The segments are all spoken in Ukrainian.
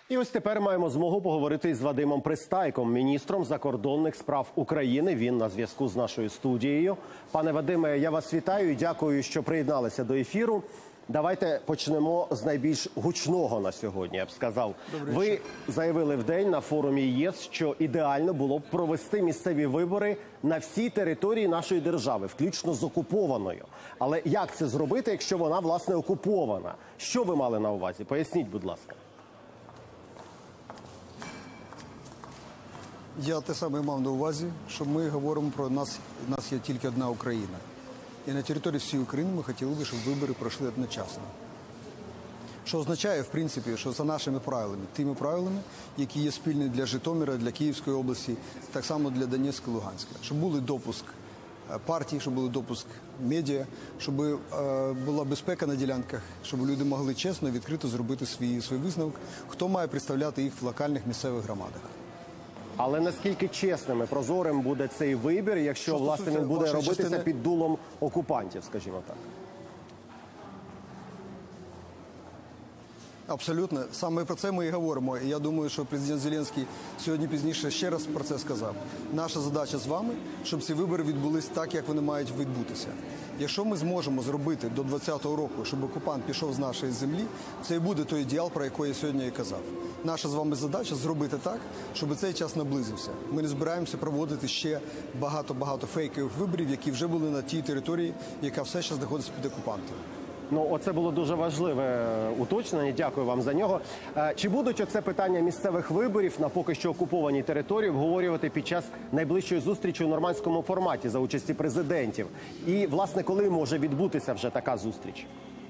І ось тепер маємо змогу поговорити з Вадимом Пристайком, міністром закордонних справ України. Він на зв'язку з нашою студією. Пане Вадиме, я вас вітаю і дякую, що приєдналися до ефіру. Давайте почнемо з найбільш гучного на сьогодні, я б сказав. Ви заявили вдень на форумі ЄС, що ідеально було б провести місцеві вибори на всій території нашої держави, включно з окупованою. Але як це зробити, якщо вона, власне, окупована? Що ви мали на увазі? Поясніть, будь ласка. Я те саме мав на увазі, що ми говоримо про нас є тільки одна Україна. І на території всієї України ми хотіли б, щоб вибори пройшли одночасно. Що означає, в принципі, що за нашими правилами, тими правилами, які є спільні для Житомира, для Київської області, так само для Донецька і Луганська. Щоб були допуск партій, щоб був допуск медіа, щоб була безпека на ділянках, щоб люди могли чесно і відкрито зробити свій висновок, хто має представляти їх в локальних місцевих громадах. Але наскільки чесним і прозорим буде цей вибір, якщо, власне, він буде робитися під дулом окупантів, скажімо так? Абсолютно. Саме про це ми і говоримо. І я думаю, що президент Зеленський сьогодні пізніше ще раз про це сказав. Наша задача з вами, щоб ці вибори відбулись так, як вони мають відбутися. Якщо ми зможемо зробити до 2020 року, щоб окупант пішов з нашої землі, це і буде той ідеал, про який я сьогодні і казав. Наша з вами задача зробити так, щоб цей час наблизився. Ми не збираємося проводити ще багато фейкових виборів, які вже були на тій території, яка все ще знаходиться під окупантом. Ну, оце було дуже важливе уточнення, дякую вам за нього. Чи будуть оце питання місцевих виборів на поки що окупованій території обговорювати під час найближчої зустрічі у нормандському форматі за участі президентів? І, власне, коли може відбутися вже така зустріч?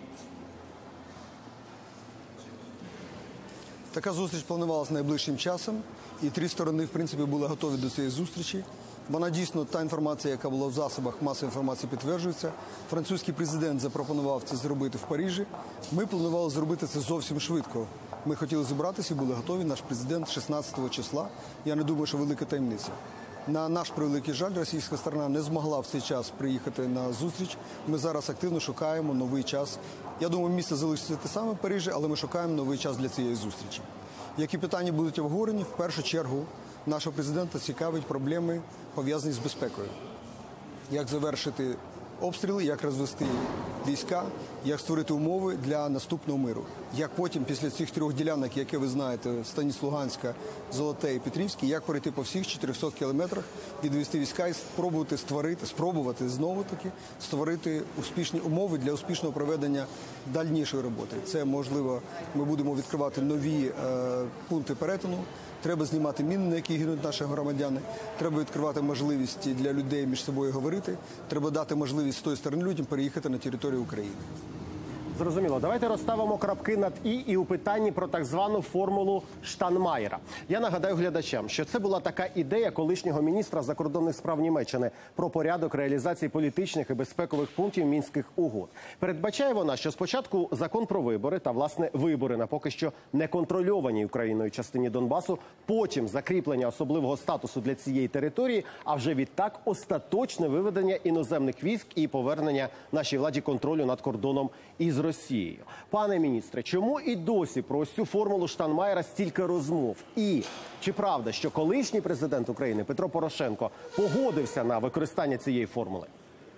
Така зустріч планувалася найближчим часом, і три сторони, в принципі, були готові до цієї зустрічі. Вона дійсно, та інформація, яка була в засобах масової інформації, підтверджується. Французький президент запропонував це зробити в Парижі. Ми планували зробити це зовсім швидко. Ми хотіли зібратися і були готові. Наш президент 16 числа. Я не думаю, що велика таємниця. На наш превеликий жаль, російська сторона не змогла в цей час приїхати на зустріч. Ми зараз активно шукаємо новий час. Я думаю, місце залишиться те саме в Парижі, але ми шукаємо новий час для цієї зустрічі. Які питання будуть обговорені? В першу чергу нашого президента цікавить проблеми, пов'язані з безпекою. Як завершити обстріли, як розвести війська, як створити умови для наступного миру. Як потім, після цих трьох ділянок, які ви знаєте, Станиць Луганська, Золоте і Петрівське, як пройти по всіх 400 кілометрах, відвести війська і спробувати знову-таки створити успішні умови для успішного проведення дальнішої роботи. Це, можливо, ми будемо відкривати нові пункти перетину. Треба знімати міни, на які гинуть наші громадяни. Треба відкривати можливість для людей між собою говорити. Треба дати можливість з тої сторони людям переїхати на територію України. Зрозуміло. Давайте розставимо крапки над і у питанні про так звану формулу Штайнмайєра. Я нагадаю глядачам, що це була така ідея колишнього міністра закордонних справ Німеччини про порядок реалізації політичних і безпекових пунктів Мінських угод. Передбачає вона, що спочатку закон про вибори та, власне, вибори на поки що неконтрольованій Україною частині Донбасу, потім закріплення особливого статусу для цієї території, а вже відтак остаточне виведення іноземних військ і повернення нашій владі контролю над кордоном із Росією. Пане міністре, чому і досі про ось цю формулу Штайнмайєра стільки розмов? І чи правда, що колишній президент України Петро Порошенко погодився на використання цієї формули?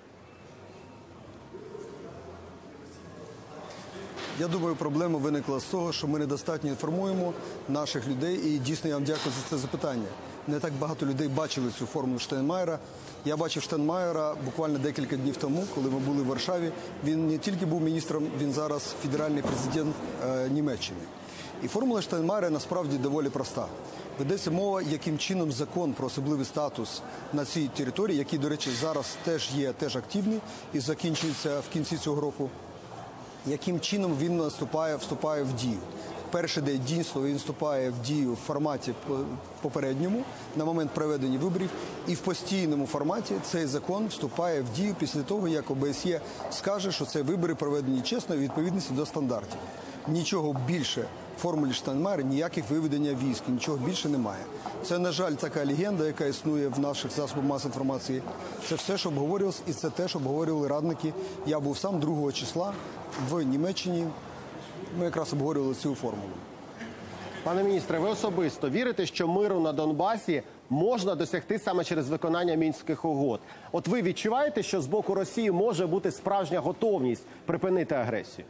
Я думаю, проблема виникла з того, що ми недостатньо інформуємо наших людей. І дійсно я вам дякую за це запитання. Не так багато людей бачили цю формулу Штайнмайєра. Я бачив Штайнмайєра буквально декілька днів тому, коли ми були в Варшаві. Він не тільки був міністром, він зараз федеральний президент Німеччини. І формула Штайнмайєра насправді доволі проста. Ведеться мова, яким чином закон про особливий статус на цій території, який, до речі, зараз теж активний і закінчується в кінці цього року, яким чином він вступає в дію. Перший день дійсно він вступає в дію в форматі попередньому, на момент проведення виборів, і в постійному форматі цей закон вступає в дію після того, як ОБСЄ скаже, що це вибори проведені чесно і відповідності до стандартів. Нічого більше в формулі Штайнмайєра, ніяких виведення військ, нічого більше немає. Це, на жаль, така легенда, яка існує в наших засобах масової інформації. Це все, що обговорювалося, і це те, що обговорювали радники. Я був сам 2 числа в Німеччині. Ми якраз обговорювали цю формулу. Пане міністре, ви особисто вірите, що миру на Донбасі можна досягти саме через виконання Мінських угод? От ви відчуваєте, що з боку Росії може бути справжня готовність припинити агресію?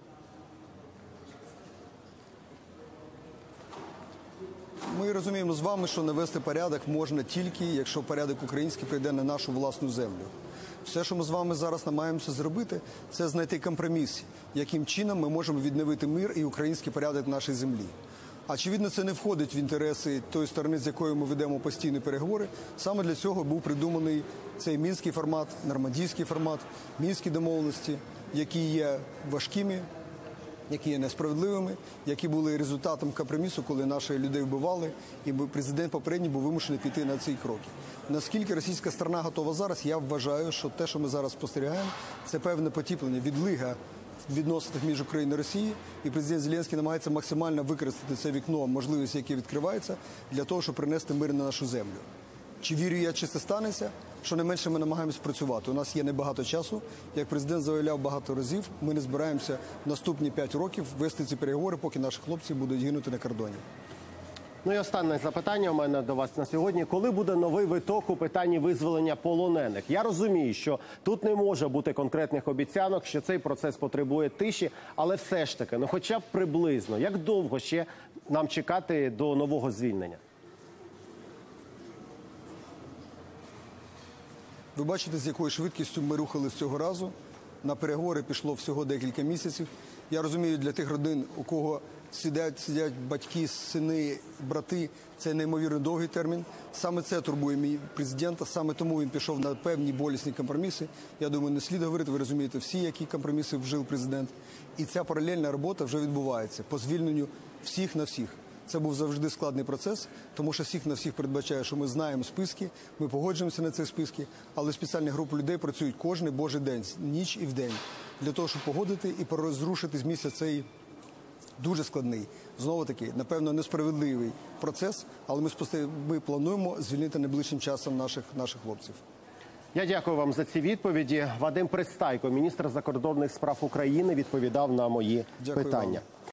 Ми розуміємо з вами, що навести порядок можна тільки, якщо порядок український прийде на нашу власну землю. Все, що ми з вами зараз намагаємося зробити, це знайти компроміс, яким чином ми можемо відновити мир і український порядок в нашій землі. Очевидно, це не входить в інтереси тої сторони, з якою ми ведемо постійні переговори. Саме для цього був придуманий цей мінський формат, нормандійський формат, мінські домовленості, які є важкими, які є несправедливими, які були результатом компромісу, коли наших людей вбивали, і президент попередній був вимушений піти на ці кроки. Наскільки російська сторона готова зараз, я вважаю, що те, що ми зараз спостерігаємо, це певне потіплення, відлига в відносинах між Україною і Росією, і президент Зеленський намагається максимально використати це вікно, можливості, яке відкривається, для того, щоб принести мир на нашу землю. Чи вірю я, чи це станеться? Щонайменше ми намагаємося працювати. У нас є небагато часу. Як президент заявляв багато разів, ми не збираємося наступні 5 років вести ці переговори, поки наші хлопці будуть гинути на кордоні. Ну і останнє запитання у мене до вас на сьогодні. Коли буде новий виток у питанні визволення полонених? Я розумію, що тут не може бути конкретних обіцянок, що цей процес потребує тиші, але все ж таки, ну хоча б приблизно, як довго ще нам чекати до нового звільнення? Ви бачите, з якою швидкістю ми рухали з цього разу. На переговори пішло всього декілька місяців. Я розумію, для тих родин, у кого сидять батьки, сини, брати, це неймовірно довгий термін. Саме це турбує мій президента, саме тому він пішов на певні болісні компроміси. Я думаю, не слід говорити, ви розумієте всі, які компроміси вжив президент. І ця паралельна робота вже відбувається по звільненню всіх на всіх. Це був завжди складний процес, тому що всіх на всіх передбачає, що ми знаємо списки, ми погоджуємося на ці списки, але спеціальні групи людей працюють кожен божий день, ніч і вдень, для того, щоб погодити і порозрушити з місця цей дуже складний, знову-таки, напевно, несправедливий процес, але ми плануємо звільнити найближчим часом наших хлопців. Я дякую вам за ці відповіді. Вадим Пристайко, міністр закордонних справ України, відповідав на мої Дякую питання. вам.